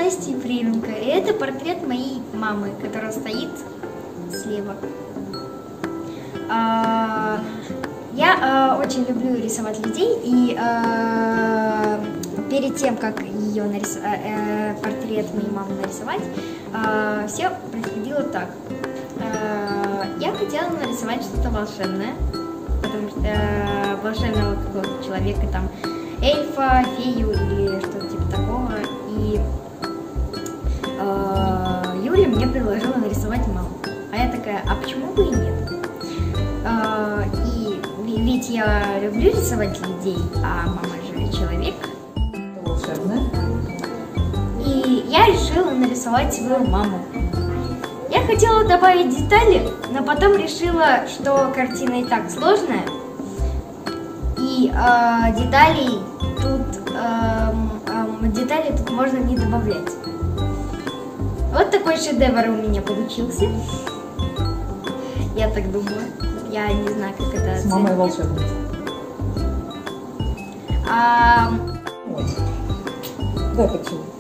Настя Ефременко. И это портрет моей мамы, которая стоит слева. Я очень люблю рисовать людей, и перед тем, как ее портрет моей мамы нарисовать, все происходило так. Я хотела нарисовать что-то волшебное, потому что волшебного какого-то человека, там, эльфа, фею или что-то типа такого. И Юля мне предложила нарисовать маму. А я такая, а почему бы и нет? Ведь я люблю рисовать людей, а мама же человек. Волшебная. И я решила нарисовать свою маму. Я хотела добавить детали, но потом решила, что картина и так сложная. И деталей тут можно не добавлять. Вот такой шедевр у меня получился. Я так думаю. Я не знаю, как это оценить. С мамой волшебной. Да, Да, почему?